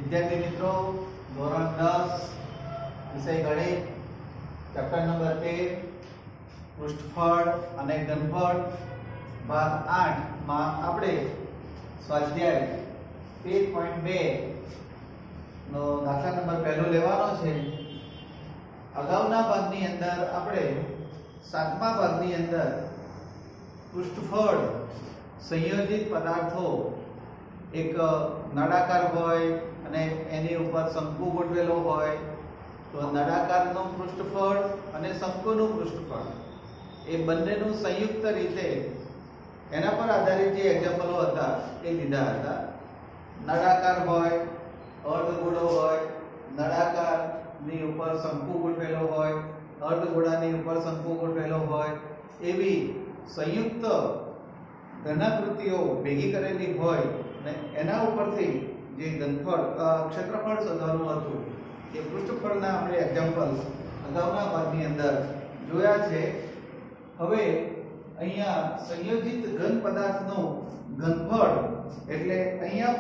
विद्यार्थी मित्रों धोरण 10 विषय गणित चैप्टर नंबर 13 पृष्ठफળ અને ઘનફળ ભાગ 8 માં આપણે સ્વાધ્યાય 13.2 નો દાખલા નંબર પહેલો લેવાનો છે। અગાઉના ભાગની અંદર આપણે સાતમા ભાગની અંદર પૃષ્ઠફળ સંયોજિત પદાર્થો एक नळाकार होय અને એની ઉપર શંકુ ગોઠવેલો હોય તો નળાકારનું પૃષ્ઠફળ અને શંકુનું પૃષ્ઠફળ એ બંનેનું સંયુક્ત રીતે એના પર આધારિત જે એક્ઝામ્પલો હતા એ લીધા હતા। નળાકાર હોય, અર્ધગોળો હોય, નળાકારની ઉપર શંકુ ગોઠવેલો હોય, અર્ધગોળાની ઉપર શંકુ ગોઠવેલો હોય એવી સંયુક્ત ઘનાકૃતિઓ ભેગી કરેલી હોય અને એના ઉપરથી જે ઘનફળ ક્ષેત્રફળ શોધવાનું હતું એ પૃષ્ઠફળના આપણે એક્ઝામ્પલ અગાઉના ભાગની અંદર જોયા છે। હવે અહીંયા સંયોજિત ઘન પદાર્થનું ઘનફળ એટલે અહીંયા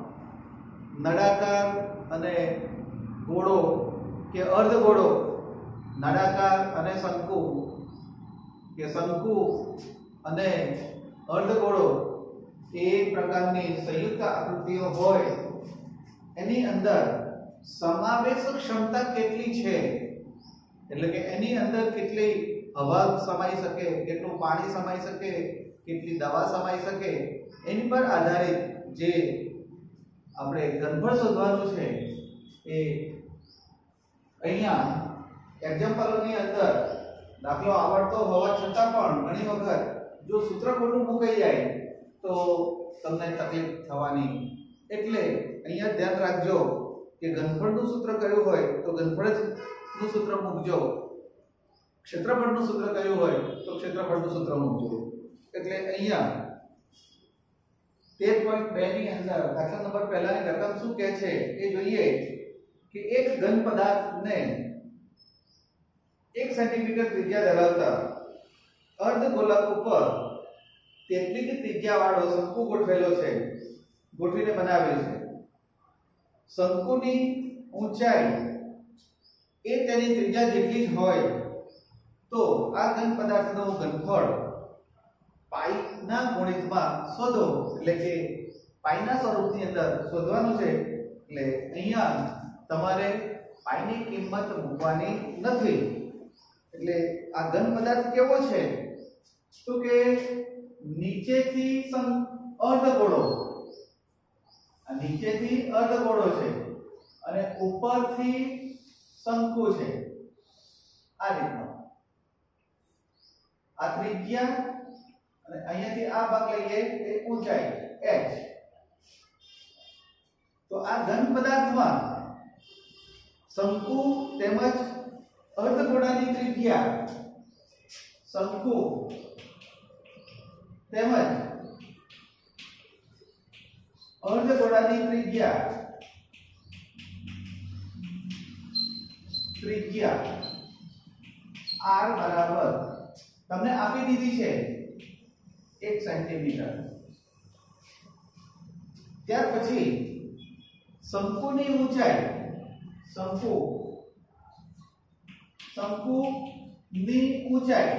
પણ નળાકાર અને ગોળો કે અર્ધગોળો, નળાકાર અને શંકુ કે શંકુ અને અર્ધગોળો એ પ્રકારની સંયુક્ત આકૃતિઓ હોય એની અંદર સમાવેશક ક્ષમતા કેટલી છે એટલે કે એની અંદર કેટલી હવા સમાઈ શકે, કેટલું પાણી સમાઈ શકે, કેટલી દવા સમાઈ શકે એની પર આધારિત જે આપણે ઘનફળ શોધવાનું છે એ અહીંયા એક્ઝામ્પલોની અંદર દાખલો આવડતો હોવા છતાં પણ ઘણી વખત જો સૂત્ર ખોટું મુકાઈ જાય તો તમને તકલીફ થવાની, એટલે અહીંયા ધ્યાન રાખજો કે ઘનફળનું સૂત્ર કયું હોય તો ઘનફળનું સૂત્ર મૂકજો, ક્ષેત્રફળનું સૂત્ર કયું હોય તો ક્ષેત્રફળનું સૂત્ર મૂકજો। એટલે અહીંયા 13.2 ની અંદર દાખલા નંબર પહેલાની રકમ શું કહે છે એ જોઈએ કે એક ઘન પદાર્થને 1 સેન્ટીમીટર ત્રિજ્યા ધરાવતા અર્ધગોલક ઉપર તેટલી જ ત્રિજ્યાવાળો શંકુ ગોઠવેલો છે, ગોઠવીને બનાવેલ છે। શંકુની ઊંચાઈ એ તેની ત્રિજ્યા જેટલી જ હોય તો આ ઘન પદાર્થનું ઘનફળ પાઈના ગુણિતમાં શોધો, એટલે કે પાઈના સ્વરૂપની અંદર શોધવાનું છે। એટલે અહીંયા તમારે પાઈની કિંમત મૂકવાની નથી। એટલે આ ઘન પદાર્થ કેવો છે તો કે નીચેથી અર્ધગોળો, આ નીચેથી અર્ધગોળો છે અને ઉપરથી શંકુ છે, આ રીતનો આ ત્રિજ્યા અને અહીંયાથી આ ભાગ લઈએ એ ઊંચાઈ h। તો આ ઘન પદાર્થમાં શંકુ તેમજ અર્ધગોળાની ત્રિજ્યા, શંકુ તેમજ અર્ધગોળાની ત્રિજ્યા r બરાબર તમને આપી દીધી છે 1 સેન્ટીમીટર। ત્યાર પછી શંકુની ઊંચાઈ, શંકુની ઊંચાઈ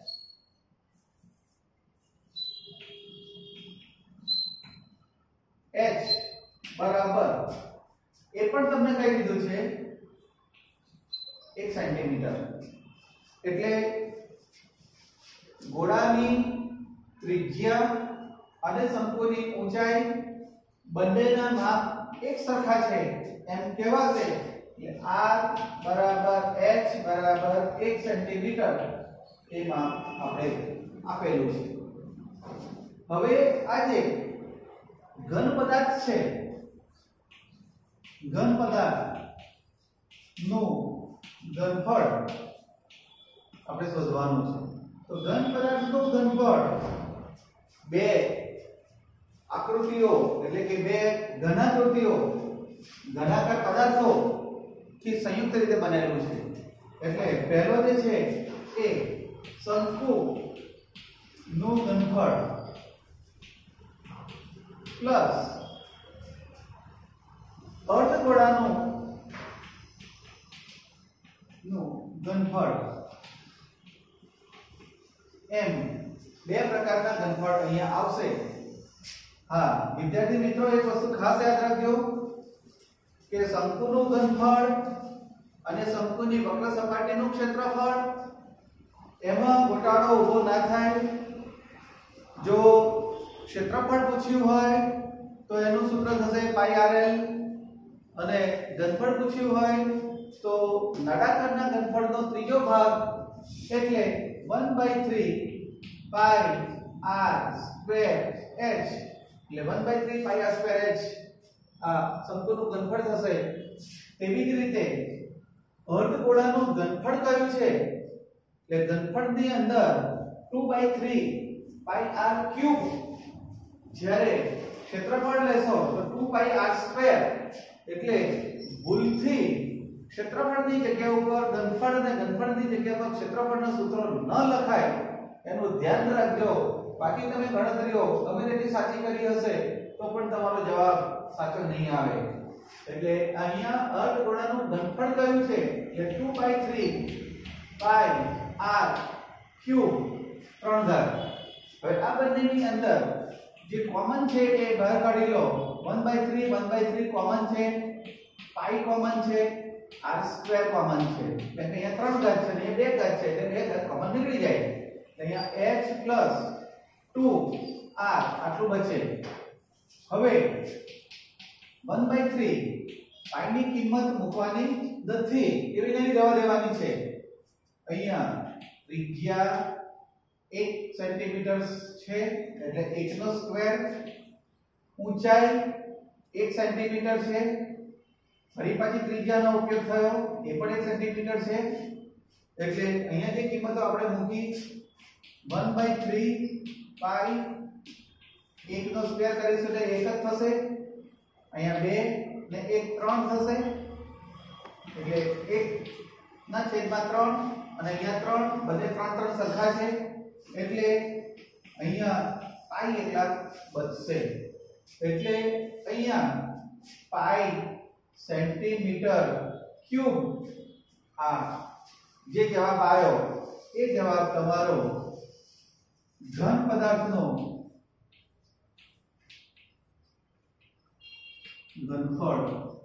h બરાબર એ પણ તમને કહી દીધું છે 1 સેન્ટીમીટર। એટલે ગોળાની ત્રિજ્યા અને શંકુની ઊંચાઈ બંનેના માપ એક સરખા છે એમ કહેવાશે કે r બરાબર h બરાબર 1 સેન્ટીમીટર એ માપ આપણે આપેલું છે। હવે આજે ઘન પદાર્થ છે, ઘન પદાર્થનું ઘનફળ આપણે શોધવાનું છે। તો ઘન પદાર્થનું ઘનફળ બે આકૃતિઓ એટલે કે બે ઘનાકૃતિઓ, ઘનાકાર પદાર્થો થી સંયુક્ત રીતે બનેલું છે। એટલે પહેલો જે છે એ શંકુ નું ઘનફળ પ્લસ અર્ધગોળાનું ઘનફળ એમ બે પ્રકારના ઘનફળ અહીંયા આવશે। હા વિદ્યાર્થી મિત્રો એક વસ્તુ ખાસ યાદ રાખજો કે શંકુનું ઘનફળ અને શંકુની વક્ર સપાટીનું ક્ષેત્રફળ એમાં ઘટાડો ઊભો ના થાય। જો ક્ષેત્રફળ પૂછ્યું હોય તો એનું સૂત્ર થશે πrl અને ઘનફળ પૂછ્યું હોય તો નળાકારના ઘનફળનો ત્રીજો ભાગ એટલે 1/3 પાઈ r સ્ક્વેર h એટલે 1/3 પાઈ r સ્ક્વેર h આ શંકુનું ઘનફળ થશે। તેવી જ રીતે અર્ધગોળાનું ઘનફળ કયું છે એટલે ઘનફળની અંદર 2/3 પાઈ r ક્યુબ જ્યારે ક્ષેત્રફળ લેશો તો 2 પાઈ r સ્ક્વેર એટલે ભૂલથી ક્ષેત્રફળની જગ્યા ઉપર ઘનફળ અને ઘનફળની જગ્યા પર ક્ષેત્રફળનો સૂત્ર ન લખાય એનું ધ્યાન રાખજો। બાકી તમે ગણતરીઓ ગમે તેટલી સાચી કરી હશે તો પણ તમારો જવાબ સાચો નહીં આવે। એટલે અહીંયા અર્ધગોળાનું ઘનફળ કયું છે એટલે 2/3 પાઈ r ક્યુબ 3 ઘાત। હવે આ બંનેની અંદર જે કોમન છે એ બહાર કાઢી લો। 1/3 1/3 કોમન છે, પાઈ કોમન છે, r સ્ક્વેર કોમન છે એટલે અહીંયા 3 ઘાત છે અને એ 2 ઘાત છે એટલે 2 ઘાત કોમન નીકળી જાય। અહીંયા h + 2r આટલું બચે। હવે 1/3 પાઈની કિંમત મૂકવાની નથી, એવી નહીં જવા દેવાની છે। અહીંયા ત્રિજ્યા 1 સેન્ટીમીટર છે એટલે 1 નો સ્ક્વેર, ઊંચાઈ 1 સેન્ટીમીટર છે, ફરી પાછી ત્રિજ્યાનો ઉપયોગ થયો એ પણ 1 સેન્ટીમીટર છે એટલે અહીંયા જે કિંમતો આપણે મૂકી 1/3 પાઈ 1 નો સ્ક્વેર કરીશું એટલે 1 જ થશે। અહીંયા 2 ને 1 3 થશે એટલે 1 ના છેદમાં 3 અને અહીંયા 3 બંને 3 3 સરખા છે એટલે અહીંયા પાઈ એટલા બચશે। એટલે અહીંયા પાઈ સેન્ટીમીટર ક્યુબ આ જે જવાબ આવ્યો એ જવાબ તમારો ઘન પદાર્થનો ઘનફળ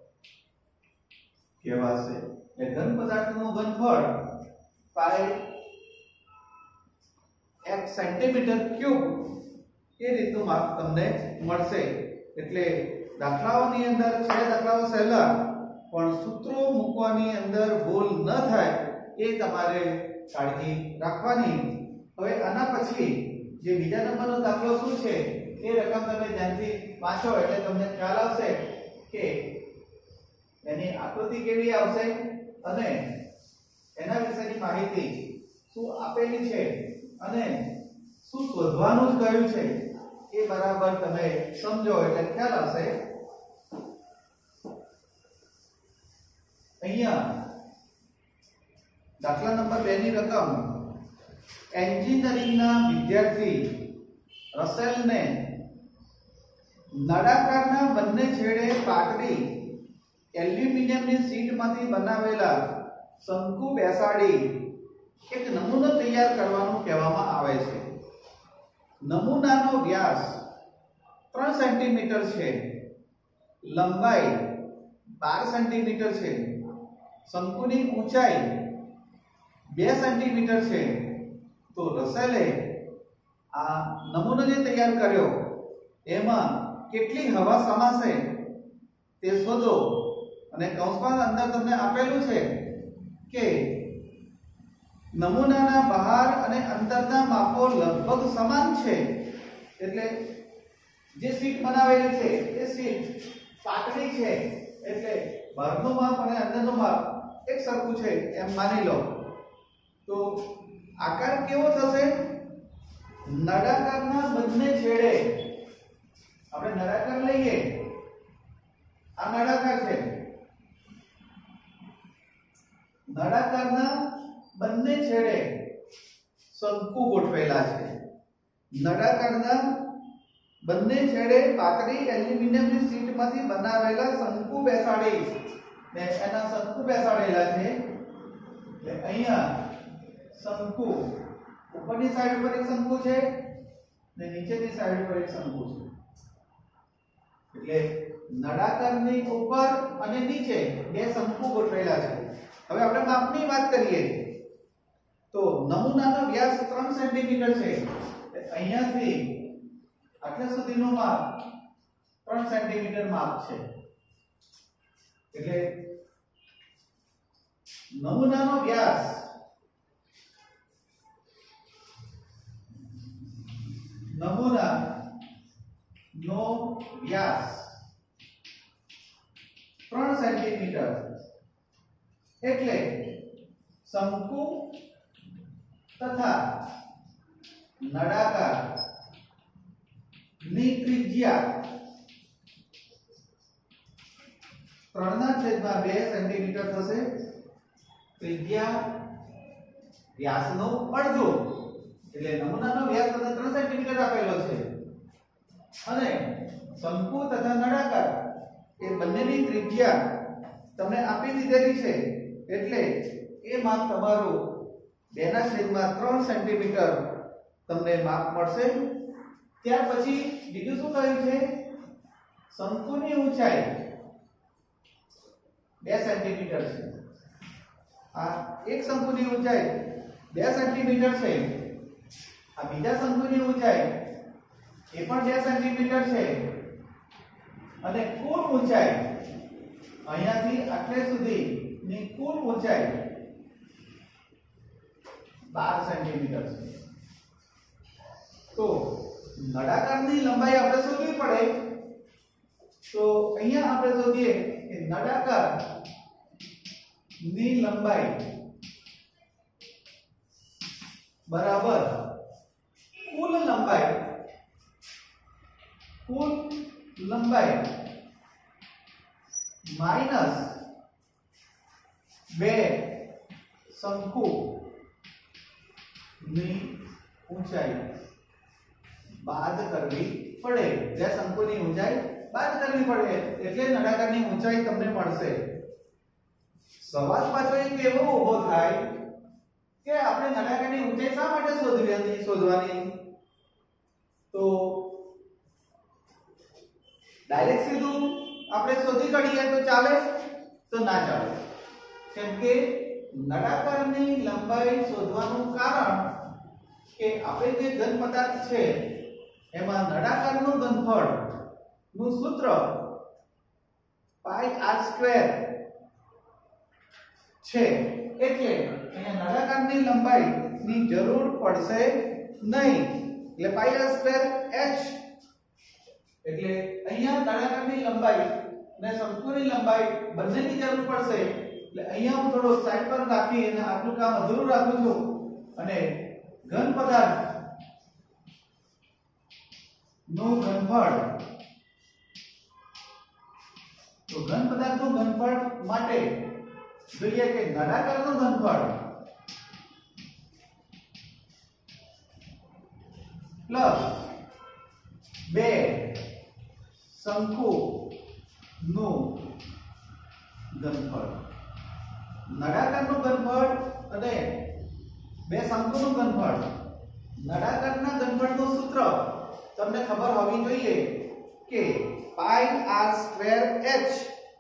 કહેવાશે। એટલે ઘન પદાર્થનું ઘનફળ પાઈ 1 સેન્ટીમીટર ક્યુબ એ રીતનું માપ તમને મળશે। એટલે દાખલાઓની અંદર છે દાખલાઓ સહેલા પણ સૂત્રો મૂકવાની અંદર ભૂલ ન થાય એ તમારે કાળજી રાખવાની। હવે આના પછી જે બીજા નંબરનો દાખલો શું છે એ રકમ તમે ધ્યાનથી વાંચો એટલે તમને ખ્યાલ આવશે કે એની આકૃતિ કેવી આવશે અને એના વિશેની માહિતી શું આપેલી છે અને શું શોધવાનું કહ્યું છે એ બરાબર તમે સમજો એટલે ખ્યાલ આવશે। અહીંયા દાખલા નંબર 2 ની રકમ એન્જિનિયરિંગના વિદ્યાર્થી રસેલને નળાકારના બંને છેડે પાતળી એલ્યુમિનિયમની શીટમાંથી બનાવેલા શંકુ બેસાડી એક નમૂનો તૈયાર કરવાનું કહેવામાં આવે છે। નમૂનાનો વ્યાસ 3 સેન્ટીમીટર છે, લંબાઈ 12 સેન્ટીમીટર છે, શંકુની ઊંચાઈ 2 સેન્ટીમીટર છે। તો રસેલે આ નમૂનો જે તૈયાર કર્યો એમાં કેટલી હવા સમાશે તે શોધો અને કૌંસમાં અંદર તમને આપેલું છે કે નમૂનાના બહાર અને અંદરના માપો લગભગ સમાન છે। એટલે જે શીટ બનાવેલી છે એ શીટ પાતળી છે એટલે બહારનું માપ અને અંદરનું માપ એક સરખું છે એમ માની લો। તો આકાર કેવો થશે? નળાકારના બંને છેડે આપણે નળાકાર લઈએ, આ નળાકાર છે, નળાકારના બંને છેડે શંકુ ગોઠવેલા છે। નળાકારના બંને છેડે પાતળી એલ્યુમિનિયમની શીટમાંથી બનાવેલા શંકુ બેસાડી ને એના શંકુ બેસાડેલા છે એટલે અહીંયા શંકુ ઉપરની સાઈડ પર એક શંકુ છે ને નીચેની સાઈડ પર એક શંકુ છે એટલે નળાકારની ઉપર અને નીચે બે શંકુ ગોઠવેલા છે હવે આપણે માપની વાત કરીએ તો નમૂનાનો વ્યાસ 3 સેન્ટીમીટર છે અહીંયાથી આટલા સુધીનું માપ 3 સેન્ટીમીટર માપ છે એટલે નમૂનાનો વ્યાસ ત્રણ સેન્ટીમીટર એટલે શંકુ તથા નળાકાર ની ત્રિજ્યા 3/2 સેન્ટીમીટર થશે ત્રિજ્યા વ્યાસનો અડધો એટલે નમૂનાનો વ્યાસ 3 સેન્ટીમીટર આપેલો છે અને શંકુ તથા નળાકાર એ બંનેની ત્રિજ્યા તમને આપી દીધેલી છે એટલે એ માપ તમારું 2/3 સેન્ટીમીટર તમને માપ મળશે ત્યાર પછી બીજું શું કહ્યું છે શંકુની ઊંચાઈ 2 સેન્ટીમીટર છે આ એક શંકુની ઊંચાઈ 2 સેન્ટીમીટર છે આ બીજા શંકુની ઊંચાઈ એ પણ 2 સેન્ટીમીટર છે અને કુલ ઊંચાઈ અહીંયાથી આટલે સુધીની કુલ ઊંચાઈ 12 સેન્ટીમીટર છે તો નળાકારની લંબાઈ આપણે શોધવી પડે તો અહીંયા આપણે શોધીએ કે નળાકાર ની લંબાઈ બરાબર કુલ લંબાઈ માઈનસ 2 શંકુ ની ઊંચાઈ બાદ કરવી પડે 2 શંકુની ઊંચાઈ બાદ કરવી પડે એટલે નળાકારની ઊંચાઈ તમને મળશે સવાલ પાછો એક એવો ઊભો થાય કે આપણે નળાકારની ઊંચાઈ શા માટે શોધવાની તો ડાયરેક્ટ સીધું આપણે શોધી કાઢીએ તો ચાલે તો ના ચાલે કેમ કે નળાકારની લંબાઈ શોધવાનું કારણ કે આપણે જે ઘન પદાર્થ છે એમાં નળાકારનું ઘનફળ નું સૂત્ર πr² છે એટલે અહીંયા નળાકારની લંબાઈ ની જરૂર પડશે નહીં એટલે πr² h એટલે અહીંયા નળાકારની લંબાઈ અને શંકુની લંબાઈ બંનેની જરૂર પડશે એટલે અહીંયા હું થોડો સાઈડ પર રાખી અને આટલું કામ અધૂરું રાખું છું અને ઘન પદાર્થ નું ઘનફળ તો ઘન પદાર્થનું ઘનફળ માટે જોઈએ કે નળાકારનું ઘનફળ પ્લસ 2 શંકુ નું ઘનફળ નળાકારનું ઘનફળ અને 2 શંકુનું ઘનફળ નળાકારના ઘનફળનું સૂત્ર તમને ખબર હોવી જોઈએ કે πr²h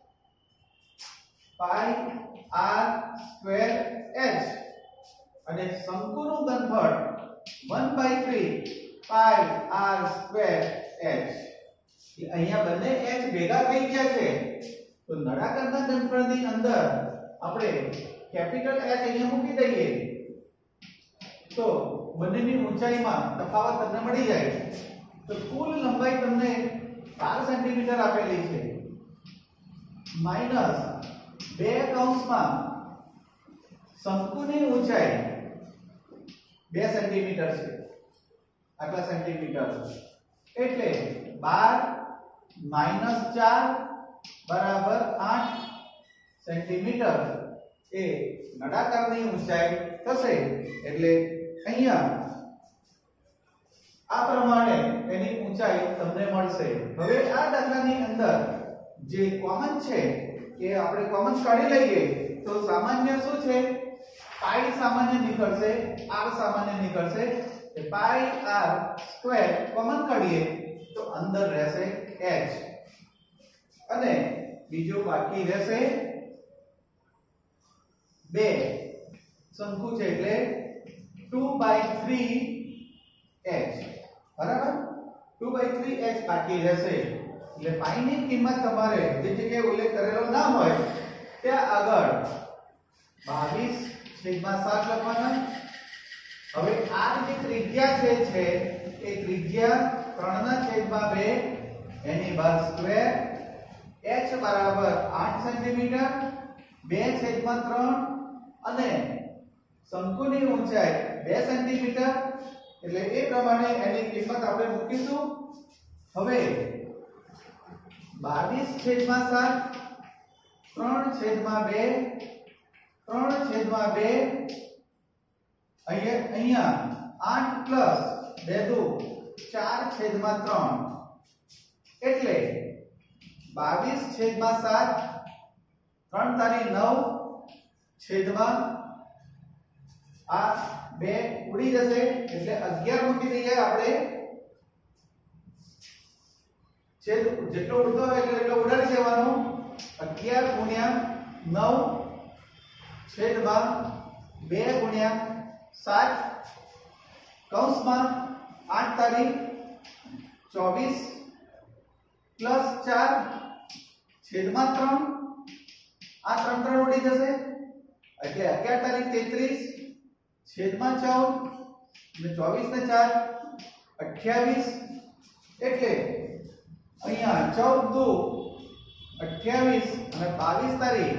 અને શંકુનું ઘનફળ 1/3 πr²h અહીંયા બંને h ભેગા થઈ ગયા છે તો નળાકારના ઘનફળની અંદર આપણે કેપિટલ H અહીંયા મૂકી દઈએ તો બંનેની ઊંચાઈમાં તફાવત તમને મળી જાય તો કુલ લંબાઈ તમને 12 સેન્ટીમીટર આપેલી છે માઈનસ 2 કૌંસમાં શંકુની ઊંચાઈ 2 સેન્ટીમીટર છે આટલા સેન્ટીમીટર એટલે 12 - 4 બરાબર 8 સેન્ટીમીટર એ નળાકારની ઊંચાઈ થશે એટલે અહીંયા આ પ્રમાણે એની ઊંચાઈ તમને મળશે. હવે આ દાખલાની અંદર જે કોમન છે કે આપણે કોમન કાઢી લઈએ તો સામાન્ય શું છે? પાઈ સામાન્ય નીકળશે, r સામાન્ય નીકળશે. એ પાઈ r સ્ક્વેર કોમન કાઢીએ તો અંદર રહેશે h અને બીજો બાકી રહેશે 2 શંકુ છે એટલે 2/3h બરાબર. 2/3h બાકી રહેશે. એટલે પાઈ ની કિંમત તમારે જે જગ્યાએ ઉલ્લેખ કરેલો ના હોય ત્યાં આગળ 22/7 લખવાના. હવે આ જે ત્રિજ્યા છે એ ત્રિજ્યા 3/2 એની બાર સ્ક્વેર h બરાબર 8 સેન્ટીમીટર 2/3 અને શંકુની ઊંચાઈ 2 સેન્ટીમીટર એટલે એ પ્રમાણે એની કિંમત આપણે મૂકીશું. હવે 22/7 3/2 3/2 અહીંયા 8 પ્લસ 2 4/3 એટલે 22/7 3 તારી 9 છેદમાં આ 2 ઉડી જશે એટલે 11 મૂકી દઈએ આપણે. છેદ જેટલો ઉડતો હોય એટલો ઉડાડી દેવાનો. 11 ગુણ્યા 9 છેદમાં 2 ગુણ્યા 7 કૌંસમાં 8 તારી 24 પ્લસ 4 છેદમાં 3 આ 3 ઉડી જશે એટલે 11 તારી 33 છેદમાં 14 અને 24 ને 4 28 એટલે અહીંયા 14 દુ 28 અને 22 તારી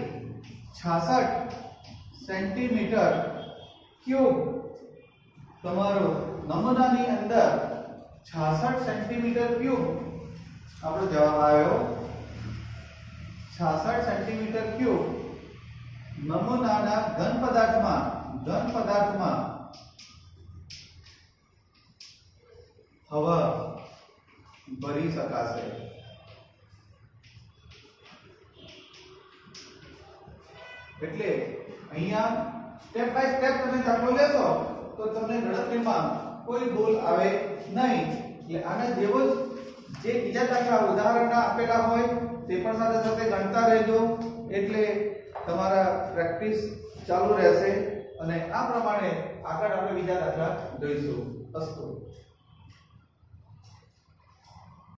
66 સેન્ટીમીટર ક્યુબ તમારો નમૂનાની અંદર 66 સેન્ટીમીટર ક્યુબ આપણો જવાબ આવ્યો. 66 સેન્ટીમીટર ક્યુબ નમૂનાના ઘન પદાર્થમાં હવા ભરી શકાશે. એટલે અહીંયા સ્ટેપ બાય સ્ટેપ તમે દાખલો લેશો તો તમને ગણતરીમાં કોઈ ભૂલ આવે નહીં. એટલે આના જેવો જ જે બીજા દાખલા ઉદાહરણના આપેલા હોય તે પણ સાથે સાથે ગણતા રહેજો એટલે તમારા પ્રેક્ટિસ ચાલુ રહેશે અને આ પ્રમાણે આગળ આપણે બીજા દાખલા જોઈશું. અસ્તુ.